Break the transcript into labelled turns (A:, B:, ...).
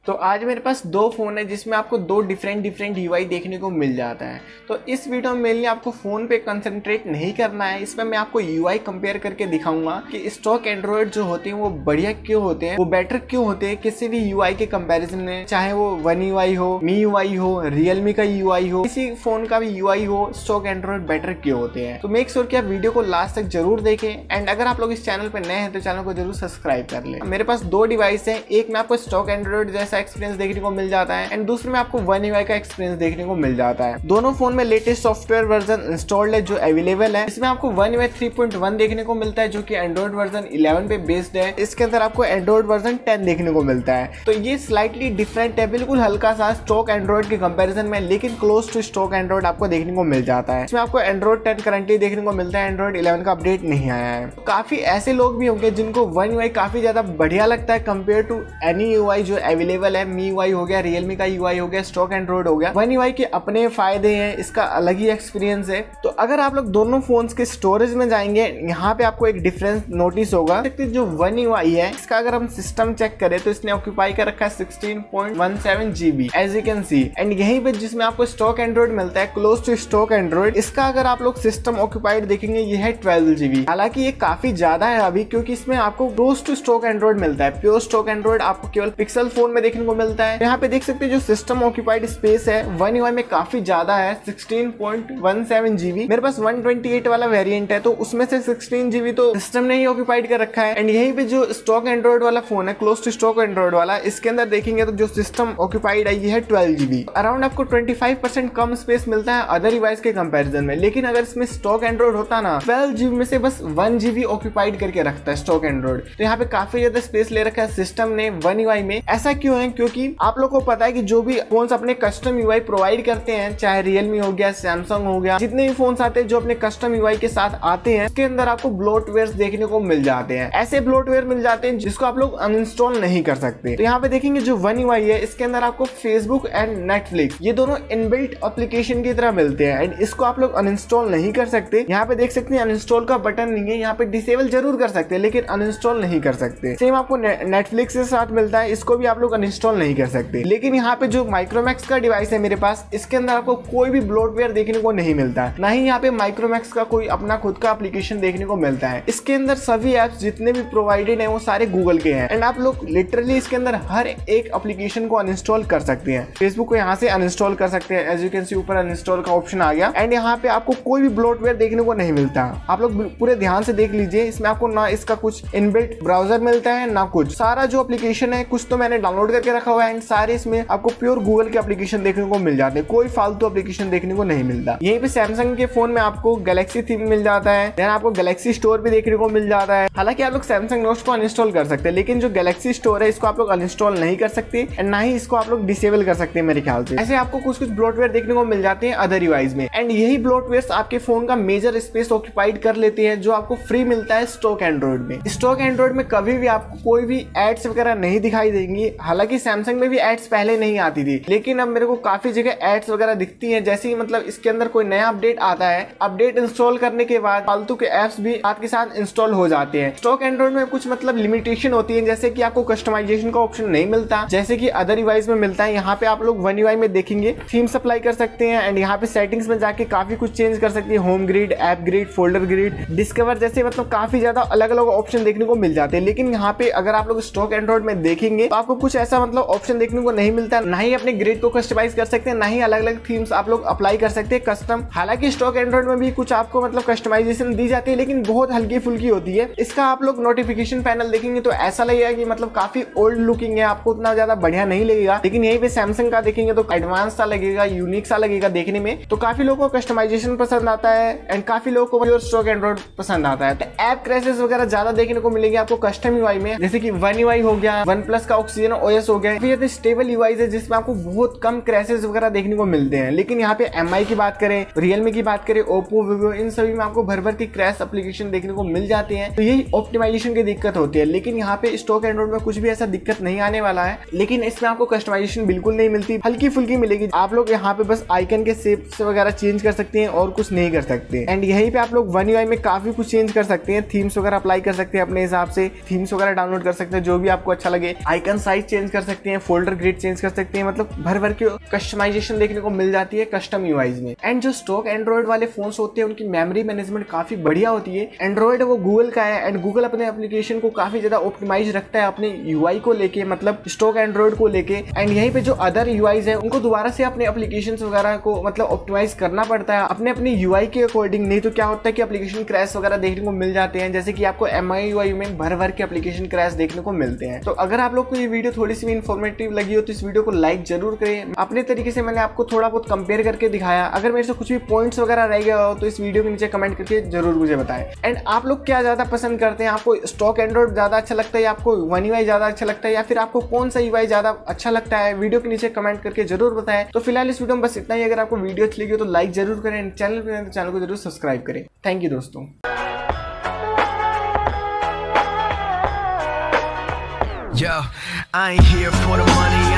A: तो आज मेरे पास दो फ़ोन है जिसमें आपको दो डिफरेंट यूआई देखने को मिल जाता है। तो इस वीडियो में मेनली आपको फ़ोन पे कंसंट्रेट नहीं करना है, इसमें मैं आपको यूआई कंपेयर करके दिखाऊंगा कि स्टॉक एंड्रॉयड जो होते हैं वो बढ़िया क्यों होते हैं, वो बेटर क्यों होते हैं किसी भी यूआई के कंपैरिजन में, चाहे वो वन यूआई हो, मी यूआई हो, रियलमी का यूआई हो, किसी फोन का भी यूआई हो, स्टॉक एंड्रॉयड बेटर क्यों होते हैं। तो मेक श्योर कि आप वीडियो को लास्ट तक जरूर देखें एंड अगर आप लोग इस चैनल पर नए हैं तो चैनल को जरूर सब्सक्राइब कर ले। मेरे पास दो डिवाइस है, एक में आपको स्टॉक एंड्रॉयड जैसा एक्सपीरियंस देखने को मिल जाता है एंड दूसरे में आपको वन यूआई का एक्सपीरियंस देखने को मिल जाता है। दोनों फोन में लेटेस्ट सॉफ्टवेयर वर्जन इंस्टॉल्ड है जो अवेलेबल है। इसमें आपको वन यूआई 3.1 देखने को मिलता है जो कि एंड्रॉयड वर्जन 11 पे बेस्ड है। इसके अंदर आपको एंड्रॉयड वर्जन 10 देखने को मिलता है। तो ये स्लाइटली डिफरेंट है, बिल्कुल हल्का सा स्टॉक एंड्रॉयड के कंपैरिजन में, लेकिन क्लोज टू स्टॉक एंड्रॉयड आपको देखने को मिल जाता है। इसमें आपको एंड्रॉयड 10 करंटली देखने को मिलता है, एंड्रॉयड 11 का अपडेट नहीं आया है। तो काफी ऐसे लोग भी होंगे जिनको वन यूआई काफी ज्यादा बढ़िया लगता है कंपेयर टू एनी यूआई जो अवेलेबल है। मी यूआई हो गया, रियलमी का यूआई हो गया, स्टॉक एंड्रॉयड हो गया। वन यूआई के अपने फायदे हैं, इसका अलग ही एक्सपीरियंस है। तो अगर आप लोग दोनों फोन्स के स्टोरेज में जाएंगे, यहाँ पे आपको एक डिफरेंस नोटिस होगा। जो वन यूआई है इसका अगर हम सिस्टम चेक करें तो इसने ऑक्यूपाई कर रखा है 16.17 GB as you can see. And यहीं पे जिसमें आपको स्टॉक एंड्रॉयड मिलता है क्लोज टू स्टॉक एंड्रॉयड, इसका अगर आप लोग सिस्टम ऑक्यूपाइड देखेंगे ये है 12 GB। हालांकि ये काफी ज्यादा है अभी, क्योंकि इसमें आपको क्लोज टू स्टॉक एंड्रॉयड मिलता है। प्योर स्टॉक एंड्रॉयड आपको केवल पिक्सल फोन में देखने को मिलता है। यहाँ पे देख सकते हैं जो सिस्टम ऑक्यूपाइड स्पेस है वन यूआई में काफी ज्यादा है, 16.17 GB। मेरे पास 128 वाला वेरिएंट है तो उसमें से 16 GB तो सिस्टम ने ही ऑक्यूपाइड कर रखा है। एंड यहीं पे जो स्टॉक एंड्रॉयड वाला फोन है क्लोज टू स्टॉक एंड्रॉयड वाला, इसके अंदर देखेंगे तो जो सिस्टम ऑक्यूपाइड है ये है 12 GB। अराउंड आपको 25% कम स्पेस मिलता है अदर डिवाइस के कंपैरिजन में। लेकिन अगर इसमें स्टॉक एंड्रॉयड होता ना, 12 GB में से बस 1 GB ऑक्यूपाइड करके रखता है स्टॉक एंड्रॉयड। तो यहाँ पे काफी ज्यादा स्पेस ले रखा है सिस्टम ने वन यूआई में। ऐसा क्यों है? क्योंकि आप लोग को पता है कि जो भी फोन अपने कस्टम यूआई प्रोवाइड करते हैं, चाहे रियलमी हो गया, सैमसंग हो गया, जितने भी फोन आते हैं जो अपने कस्टम यूआई के साथ आते हैं, उसके अंदर आपको ब्लोटवेयर देखने को मिल जाते हैं। ऐसे ब्लोटवेयर मिल जाते हैं जिसको आप लोग अनइंस्टॉल नहीं कर सकते। तो यहाँ पे देखेंगे जो वन यूआई है इसके अंदर आपको फेसबुक एंड नेटफ्लिक्स ये दोनों इनबिल्ट एप्लीकेशन की तरह मिलते हैं एंड इसको आप लोग अनइंस्टॉल नहीं कर सकते। यहाँ पे देख सकते हैं अनइंस्टॉल का बटन नहीं है, यहाँ पे डिसेबल जरूर कर सकते हैं लेकिन अनइंस्टॉल नहीं कर सकते। सेम आपको नेटफ्लिक्स के साथ मिलता है, इसको भी आप लोग अनइंस्टॉल नहीं कर सकते। लेकिन यहाँ पे जो माइक्रोमैक्स का डिवाइस है मेरे पास, इसके अंदर आपको कोई भी ब्लोटवेयर देखने को नहीं मिलता है, ना ही यहाँ पे माइक्रोमैक्स का कोई अपना खुद का एप्लीकेशन देखने को मिलता है। इसके अंदर सभी एप्स जितने भी प्रोवाइडेड है वो सारे गूगल के हैं एंड आप लोग लिटरली इसके अंदर हर एक एप्लीकेशन को अनइंस्टॉल कर सकते हैं। फेसबुक को यहाँ से अनइंस्टॉल कर सकते हैं, एज यू कैन सी ऊपर अनइंस्टॉल का ऑप्शन आ गया। एंड यहाँ पे आपको कोई भी ब्लोटवेयर देखने को नहीं मिलता। आप लोग पूरे ध्यान से देख लीजिए, इसमें आपको ना इसका कुछ इनबिल्ट ब्राउजर मिलता है ना कुछ। सारा जो एप्लीकेशन है कुछ तो मैंने डाउनलोड करके रखा हुआ है एंड सारे इसमें आपको प्योर गूगल के एप्लीकेशन देखने को मिल जाते हैं, कोई फालतू एप्लीकेशन देखने को नहीं मिलता। यहीं पे सैमसंग के फोन में आपको गैलेक्सी थीम मिल जाता है, देन आपको गैलेक्सी स्टोर भी देखने को मिल जाता है। हालांकि आप लोग सैमसंग नोट्स को अनइंस्टॉल कर सकते हैं, लेकिन जो गैलेक्सी स्टोर है इसको आप लोग अनइंस्टॉल नहीं कर सकते एंड ना ही इसको आप लोग डिसेबल कर सकते हैं मेरे ख्याल से। ऐसे आपको कुछ ब्लोटवेयर देखने को मिल जाते हैं अदर डिवाइस में एंड यही ब्लोटवेयर आपके फोन का मेजर स्पेस ऑक्यूपाइड कर लेते हैं जो आपको फ्री मिलता है स्टॉक एंड्रॉयड में। स्टॉक एंड्रॉयड में कभी भी आपको कोई भी एड्स वगैरह नहीं दिखाई देंगी। हालांकि सैमसंग में भी एड्स पहले नहीं आती थी, लेकिन अब मेरे को काफी जगह एड्स वगैरह दिखती हैं। जैसे ही मतलब इसके अंदर कोई नया अपडेट आता है, अपडेट इंस्टॉल करने के बाद फालतू के एप्स भी साथ के साथ इंस्टॉल हो जाते हैं। स्टॉक एंड्रॉयड में कुछ मतलब लिमिटेशन होती है, जैसे कि आपको कस्टमाइजेशन का ऑप्शन नहीं मिलता जैसे कि अदर डिवाइस में मिलता है। यहाँ पे आप लोग वन यूआई में देखेंगे थीम अप्लाई कर सकते हैं एंड यहाँ पे सेटिंग्स में जाके काफी कुछ चेंज कर सकते हैं। Home grid, app grid, folder grid, discover जैसे मतलब काफी ज्यादा अलग अलग ऑप्शन देखने को मिल जाते हैं। लेकिन यहाँ पे अगर आप लोग स्टॉक एंड्रॉयड में देखेंगे तो आपको कुछ ऐसा मतलब ऑप्शन देखने को नहीं मिलता, ना ही अपने ग्रिड को कस्टमाइज कर सकते हैं, ना ही अलग अलग थीम्स आप लोग अप्लाई कर सकते हैं कस्टम। हालांकि स्टॉक एंड्रॉयड में भी कुछ आपको मतलब कस्टमाइजेशन दी जाती है लेकिन बहुत हल्की फुल्की होती है। इसका आप लोग नोटिफिकेशन पैनल देखेंगे तो ऐसा लगेगा कि मतलब काफी ओल्ड लुकिंग है, आपको उतना ज्यादा बढ़िया नहीं लगेगा। लेकिन यहीं पे सैमसंग का देखेंगे तो एडवांस सा लगेगा, यूनिक सा लगेगा देखने में। तो काफी लोगों को कस्टमाइजेशन पसंद आता है एंड काफी लोगों को प्योर स्टॉक एंड्रॉयड पसंद आता है। तो ऐप क्रैशेस वगैरह ज्यादा देखने को मिलेंगे आपको कस्टम यूआई में, जैसे कि वन यूआई हो गया, वन प्लस का ऑक्सीजन ओएस हो गया। फिर स्टेबल यूआई है जिसमें आपको बहुत कम क्रैशेस वगैरह देखने को मिलते हैं। लेकिन यहाँ पे एमआई की बात करें, रियलमी की बात करें, ओप्पो, वीवो, इन सभी में आपको भर भर की क्रैश एप्लीकेशन देखने को मिल जाते हैं। तो यही ऑप्टिमाइजेशन की दिक्कत होती है। लेकिन यहाँ पे स्टॉक एंड्रॉयड में कुछ भी ऐसा दिक्कत नहीं आने वाला है। लेकिन इसमें आपको कस्टमाइजेशन बिल्कुल नहीं मिलती, हल्की फुल्की मिलेगी। आप लोग यहाँ पे बस आइकन के शेप्स वगैरह चेंज कर सकते हैं और कुछ नहीं कर सकते। एंड यहीं पे आप लोग वन यूआई में काफी कुछ चेंज कर सकते हैं, थीम्स वगैरह अप्लाई कर सकते हैं अपने हिसाब से, थीम्स वगैरह डाउनलोड कर सकते हैं जो भी आपको अच्छा लगे, आइकन साइज चेंज कर सकते हैं, फोल्डर ग्रिड चेंज कर सकते हैं, मतलब भर भर के कस्टमाइजेशन देखने को मिल जाती है कस्टम यूआईज में। एंड जो स्टॉक एंड्रॉइड वाले फोन्स होते हैं उनकी मेमोरी मैनेजमेंट काफी बढ़िया होती है। एंड्रॉइड वो गूगल का है एंड गूगल अपने एप्लीकेशन को काफी ज्यादा ऑप्टिमाइज रखता है अपने यूआई को लेके, मतलब स्टॉक एंड्रॉइड को लेके। एंड यहीं पे जो अदर यूआईज है उनको दोबारा से अपने एप्लीकेशन वगैरह को मतलब ऑप्टिमाइज करना पड़ता है अपने यूआई के अकॉर्डिंग, नहीं तो क्या होता है कि एप्लीकेशन क्रैश वगैरह देखने को मिल जाते हैं, जैसे कि आपको MI UI में भर भर के एप्लीकेशन क्रैश देखने को मिलते हैं। तो अगर आप लोग को ये वीडियो थोड़ी सी भी इन्फॉर्मेटिव लगी हो तो इस वीडियो को लाइक जरूर करें। अपने तरीके से मैंने आपको थोड़ा बहुत कंपेयर करके दिखाया। अगर मेरे से कुछ भी पॉइंट्स वगैरह रह गया हो तो इस वीडियो के नीचे कमेंट करके जरूर मुझे बताएं। एंड आप लोग क्या ज्यादा पसंद करते हैं, आपको स्टॉक एंड्रॉइड ज्यादा अच्छा लगता है या आपको वन UI ज्यादा अच्छा लगता है, या फिर आपको कौन सा UI ज्यादा अच्छा लगता है, वीडियो के नीचे कमेंट करके जरूर बताएं। तो फिलहाल इस वीडियो में बस इतना ही। अगर आपको वीडियो अच्छी लगी हो तो लाइक जरूर करें, चैनल पर तो चैनल को जरूर सब्सक्राइब करें। थैंक यू दोस्तों।
B: Yo, I ain't here for the money.